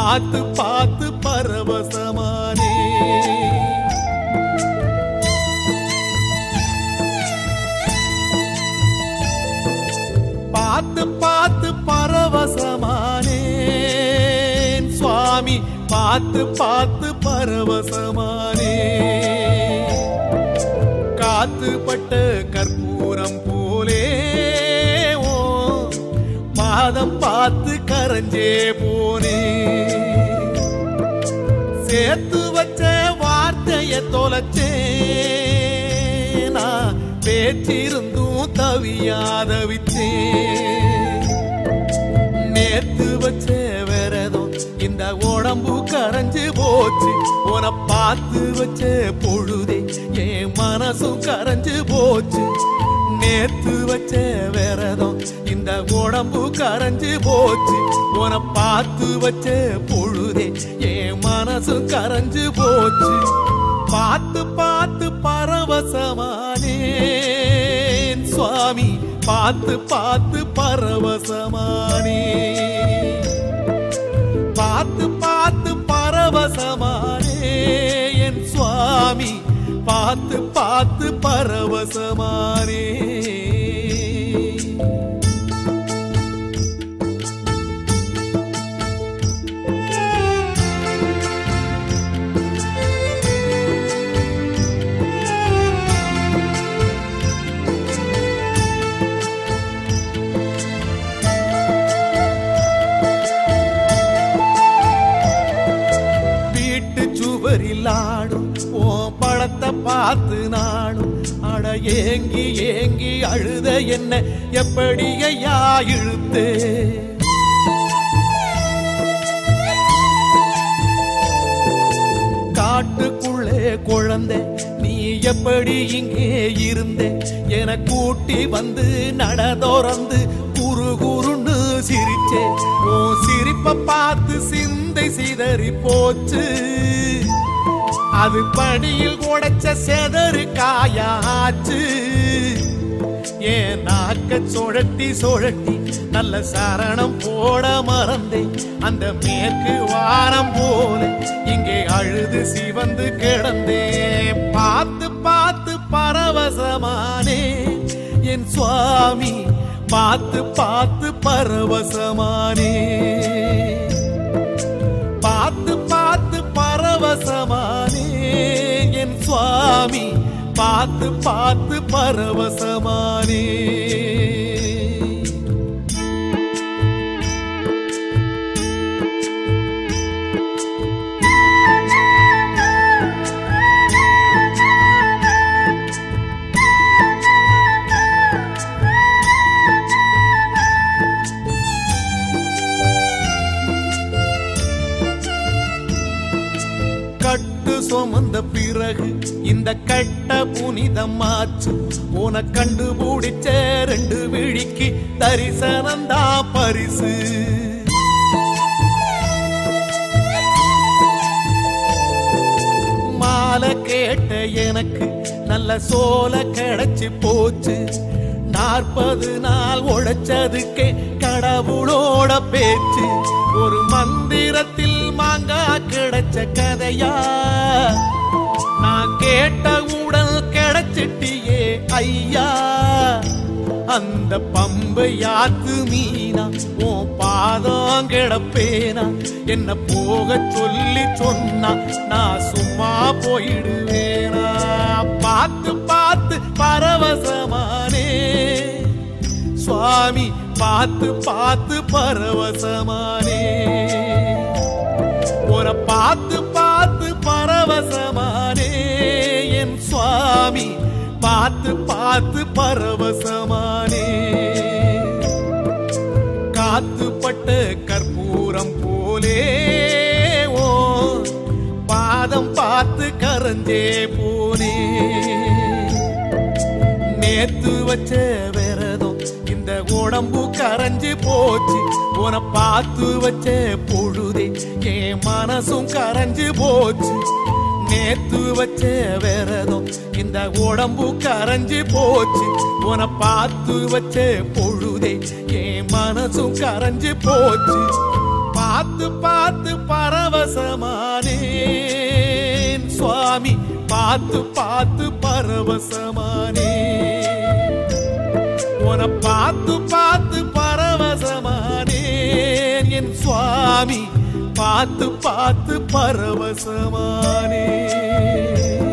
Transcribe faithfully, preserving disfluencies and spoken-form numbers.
பார்த்து பார்த்து பரவசமானே. பார்த்து பார்த்து பரவசமானேன் சுவாமி, பார்த்து பார்த்து பரவசமானே. காத்துப்பட்ட கற்பூரம் போலே ஓ பாதம் பார்த்து கரஞ்சே போனே. சேர்த்து வச்ச வார்த்தைய தொலைச்சேன், நான் பேச்சிருந்தும் தவியாதவிச்சேன். நேத்து வச்ச விரதம் இந்த உடம்பு கரைஞ்சு போச்சு, உன பார்த்து வச்ச பொழுதே என் மனசும் கரைஞ்சு போச்சு. நேத்து வச்ச விரதம் இந்த உடம்பு கரைஞ்சு போச்சு, உன பார்த்து வச்ச பொழுதே என் மனசும் கரைஞ்சு போச்சு. பார்த்து பார்த்து பரவசமானேன் சுவாமி, பார்த்து பார்த்து பரவசமானே. பார்த்து பார்த்து பரவசமானே என் சுவாமி, பார்த்து பார்த்து பரவசமானே. சுவரிலாடும் ஓ படத்தை பார்த்து நாடும் அட ஏங்கி ஏங்கி அழுத என்ன எப்படி ஐயா இழுத்து. காட்டுக்குள்ளே குழந்தை நீ எப்படி இங்கே இருந்த, என கூட்டி வந்து நடதோறந்து குறு குருன்னு சிரிச்சே. ஓ சிரிப்ப பார்த்து சிந்தை சிதறி போச்சு, அது படியில் உடைச்ச செதறு காயாச்சு. ஏன் நாக்க சுழட்டி சுழட்டி நல்ல சரணம் போட மறந்தேன், அந்த மேற்கு வாரம் போல இங்கே அழுது சிவந்து கிடந்தேன். பார்த்து பார்த்து பரவசமானே என் சுவாமி, பார்த்து பார்த்து பரவசமானே. பார்த்து பார்த்து பரவசமானே என் சுவாமி, பார்த்து பார்த்து பரவசமானே. கட்டு சுமந்த பிறகு இந்த கட்ட புனிதமாச்சு, உன கண்டுபிடிச்ச ரெண்டு விழிக்கு தரிசனந்தா பரிசு. மாலை கேட்ட எனக்கு நல்ல சோல கிடைச்சு போச்சு, நாற்பது நாள் உழைச்சதுக்கே கடவுளோட பேச்சு. ஒரு மந்திரத்தில் மாங்கா கிடைச்ச கதையா, நான் கேட்ட உடல் கிடைச்சிட்டியே ஐயா. அந்த பம்பை யாத்து மீனா உன் பாதம் கிடப்பேனா, என்ன போக சொல்லி சொன்னா நான் சும்மா போயிடுவேனா. பார்த்து பார்த்து பரவசமானே சுவாமி, பார்த்து பார்த்து பரவசமானே. ஒரு பார்த்து பார்த்து பரவசமானே என் சுவாமி, பார்த்து பார்த்து பரவசமானே. காத்துப்பட்ட கற்பூரம் போலே ஓ பாதம் பார்த்து கரஞ்சே போனே. நேத்து வச்ச விரதம் இந்த உடம்பு கரைஞ்சு போச்சு, உன பார்த்து வச்ச பொழுதே என் மனசும் கரைஞ்சு போச்சு. நேத்து வச்ச விரதம் இந்த உடம்பு கரைஞ்சு போச்சு, உன பார்த்து வச்ச பொழுதே என் மனசும் கரைஞ்சு போச்சு. பார்த்து பார்த்து பார்த்து பரவசமானேன் சுவாமி, பார்த்து பார்த்து பரவசமானேன். உன பார்த்து பார்த்து பரவசமானேன் என் சுவாமி, பார்த்து பார்த்து பரவசமானேன்.